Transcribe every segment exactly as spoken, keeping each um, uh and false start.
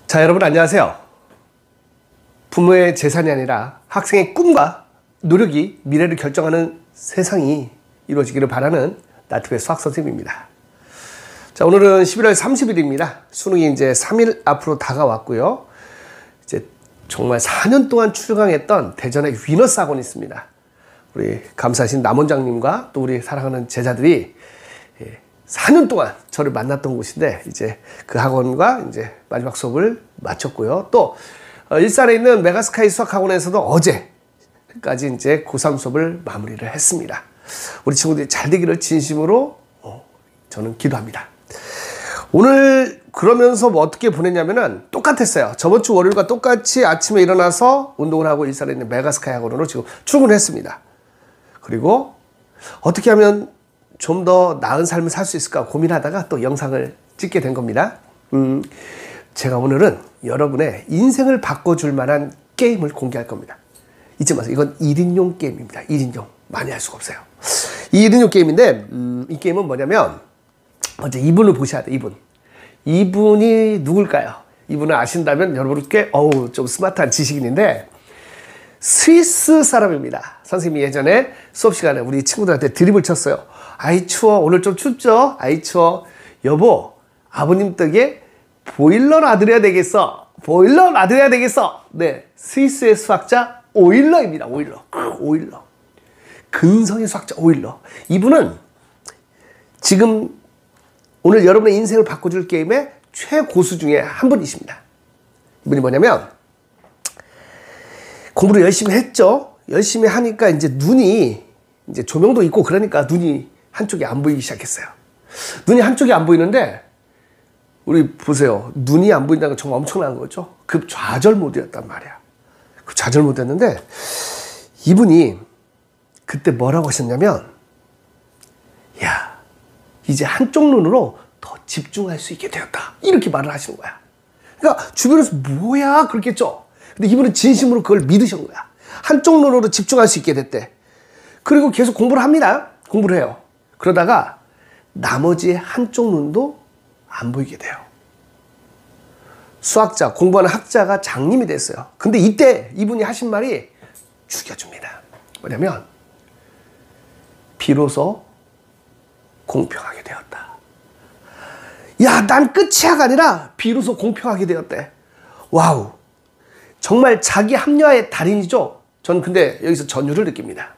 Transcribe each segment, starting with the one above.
자, 여러분 안녕하세요. 부모의 재산이 아니라 학생의 꿈과 노력이 미래를 결정하는 세상이 이루어지기를 바라는 나트배 수학 선생님입니다. 자, 오늘은 십일월 삼십일입니다. 수능이 이제 삼 일 앞으로 다가왔고요. 이제 정말 사 년 동안 출강했던 대전의 위너스 학원이 있습니다. 우리 감사하신 남 원장님과 또 우리 사랑하는 제자들이 사 년 동안 저를 만났던 곳인데, 이제 그 학원과 이제 마지막 수업을 마쳤고요. 또 일산에 있는 메가스카이 수학학원에서도 어제까지 이제 고삼 수업을 마무리를 했습니다. 우리 친구들이 잘 되기를 진심으로 저는 기도합니다. 오늘 그러면서 뭐 어떻게 보냈냐면은 똑같았어요. 저번 주 월요일과 똑같이 아침에 일어나서 운동을 하고 일산에 있는 메가스카이 학원으로 지금 출근했습니다. 그리고 어떻게 하면 좀 더 나은 삶을 살 수 있을까 고민하다가 또 영상을 찍게 된 겁니다. 음, 제가 오늘은 여러분의 인생을 바꿔줄 만한 게임을 공개할 겁니다. 잊지 마세요. 이건 일 인용 게임입니다. 일 인용. 많이 할 수가 없어요. 이 일 인용 게임인데, 음, 이 게임은 뭐냐면, 먼저 이분을 보셔야 돼요. 이분. 이분이 누굴까요? 이분을 아신다면 여러분께 어우 좀 스마트한 지식인인데, 스위스 사람입니다. 선생님이 예전에 수업 시간에 우리 친구들한테 드립을 쳤어요. 아이 추워, 오늘 좀 춥죠? 아이 추워. 여보, 아버님 덕에 보일러 놔드려야 되겠어. 보일러 놔드려야 되겠어. 네, 스위스의 수학자 오일러입니다. 오일러. 오일러. 근성의 수학자 오일러. 이분은 지금 오늘 여러분의 인생을 바꿔줄 게임의 최고수 중에 한 분이십니다. 이분이 뭐냐면, 공부를 열심히 했죠. 열심히 하니까 이제 눈이, 이제 조명도 있고 그러니까 눈이 한쪽이 안 보이기 시작했어요. 눈이 한쪽이 안 보이는데, 우리 보세요. 눈이 안 보인다는 건 정말 엄청난 거죠. 급 좌절 모드였단 말이야. 급 좌절 모드였는데, 이분이 그때 뭐라고 하셨냐면, 야, 이제 한쪽 눈으로 더 집중할 수 있게 되었다. 이렇게 말을 하시는 거야. 그러니까 주변에서 뭐야? 그렇겠죠. 근데 이분은 진심으로 그걸 믿으신 거야. 한쪽 눈으로 집중할 수 있게 됐대. 그리고 계속 공부를 합니다. 공부를 해요. 그러다가 나머지 한쪽 눈도 안 보이게 돼요. 수학자, 공부하는 학자가 장님이 됐어요. 근데 이때 이분이 하신 말이 죽여줍니다. 뭐냐면, 비로소 공평하게 되었다. 야, 난 끝이야가 아니라 비로소 공평하게 되었대. 와우. 정말 자기 합리화의 달인이죠. 전 근데 여기서 전율을 느낍니다.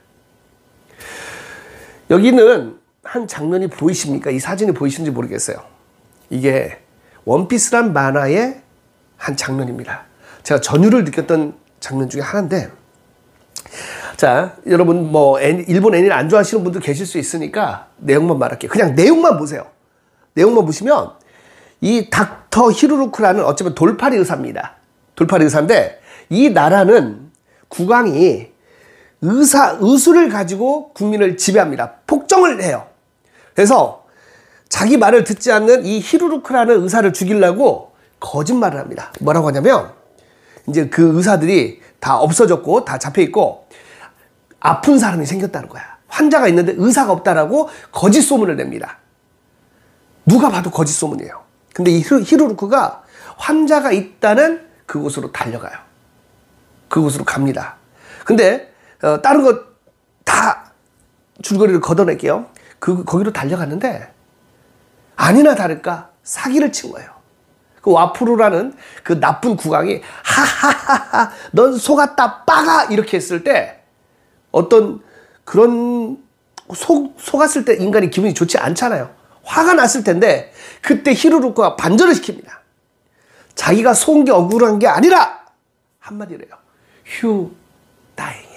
여기는 한 장면이 보이십니까? 이 사진이 보이시는지 모르겠어요. 이게 원피스란 만화의 한 장면입니다. 제가 전율을 느꼈던 장면 중에 하나인데, 자, 여러분 뭐 애니, 일본 애니를 안 좋아하시는 분들 계실 수 있으니까 내용만 말할게요. 그냥 내용만 보세요. 내용만 보시면 이 닥터 히루루크라는 어쩌면 돌팔이 의사입니다. 돌팔이 의사인데, 이 나라는 국왕이 의사, 의술을 가지고 국민을 지배합니다. 폭정을 해요. 그래서 자기 말을 듣지 않는 이 히루루크라는 의사를 죽이려고 거짓말을 합니다. 뭐라고 하냐면, 이제 그 의사들이 다 없어졌고 다 잡혀있고 아픈 사람이 생겼다는 거야. 환자가 있는데 의사가 없다라고 거짓 소문을 냅니다. 누가 봐도 거짓 소문이에요. 근데 이 히루루크가 환자가 있다는 그곳으로 달려가요. 그곳으로 갑니다. 근데 어, 다른 거 다 줄거리를 걷어낼게요. 그, 거기로 달려갔는데 아니나 다를까 사기를 친 거예요. 그 와프루라는 그 나쁜 국왕이 하하하하 넌 속았다 빠가 이렇게 했을 때, 어떤 그런 속, 속았을 때 인간이 기분이 좋지 않잖아요. 화가 났을 텐데 그때 히루루크가 반전을 시킵니다. 자기가 속은 게 억울한 게 아니라 한마디래요. 휴, 다행이다.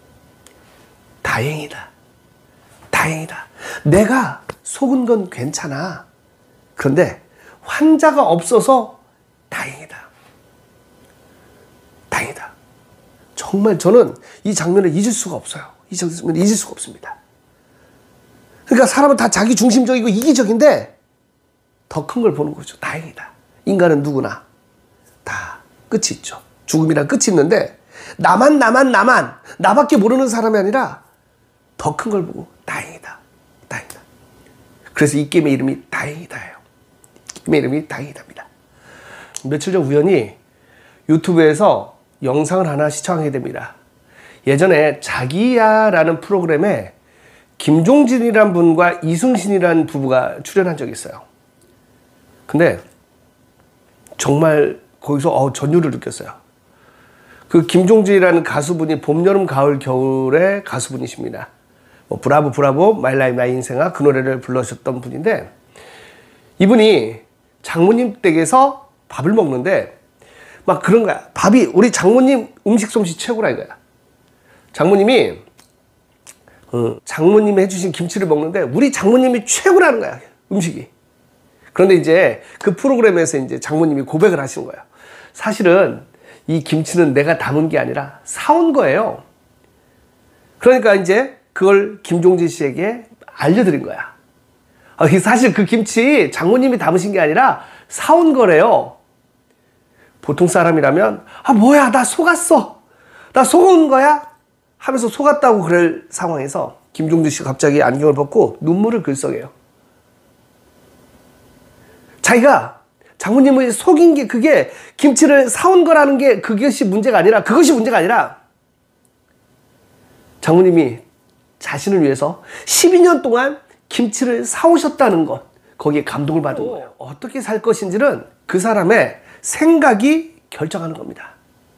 다행이다. 다행이다. 내가 속은 건 괜찮아. 그런데 환자가 없어서 다행이다. 다행이다. 정말 저는 이 장면을 잊을 수가 없어요. 이 장면을 잊을 수가 없습니다. 그러니까 사람은 다 자기 중심적이고 이기적인데 더 큰 걸 보는 거죠. 다행이다. 인간은 누구나 다 끝이 있죠. 죽음이란 끝이 있는데, 나만 나만 나만 나밖에 모르는 사람이 아니라 더 큰 걸 보고 다행이다. 다행이다. 그래서 이 게임의 이름이 다행이다예요. 이 게임의 이름이 다행이다입니다. 며칠 전 우연히 유튜브에서 영상을 하나 시청하게 됩니다. 예전에 자기야라는 프로그램에 김종진이란 분과 이순신이라는 부부가 출연한 적이 있어요. 근데 정말 거기서 어, 전율을 느꼈어요. 그 김종진이라는 가수분이 봄, 여름, 가을, 겨울의 가수분이십니다. 뭐 브라보 브라보 마이 라이프 나의 인생아 그 노래를 불러주셨던 분인데, 이분이 장모님 댁에서 밥을 먹는데 막 그런 거야. 밥이 우리 장모님 음식 솜씨 최고라 이거야. 장모님이 어, 장모님이 해주신 김치를 먹는데 우리 장모님이 최고라는 거야, 음식이. 그런데 이제 그 프로그램에서 이제 장모님이 고백을 하신 거예요. 사실은 이 김치는 내가 담은 게 아니라 사온 거예요. 그러니까 이제 그걸 김종진 씨에게 알려드린 거야. 아, 사실 그 김치 장모님이 담으신 게 아니라 사온 거래요. 보통 사람이라면 아 뭐야 나 속았어, 나 속은 거야 하면서 속았다고 그럴 상황에서 김종진 씨가 갑자기 안경을 벗고 눈물을 글썽여요. 자기가 장모님을 속인 게, 그게 김치를 사온 거라는 게 그것이 문제가 아니라, 그것이 문제가 아니라 장모님이 자신을 위해서 십이 년 동안 김치를 사오셨다는 것, 거기에 감동을 받은 거예요. 어떻게 살 것인지는 그 사람의 생각이 결정하는 겁니다.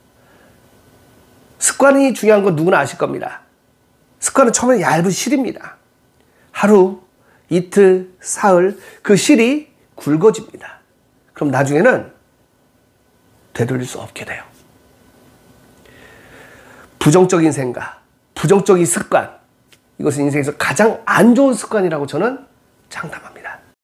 습관이 중요한 건 누구나 아실 겁니다. 습관은 처음에 얇은 실입니다. 하루, 이틀, 사흘 그 실이 굵어집니다. 그럼 나중에는 되돌릴 수 없게 돼요. 부정적인 생각, 부정적인 습관, 이것은 인생에서 가장 안 좋은 습관이라고 저는 장담합니다.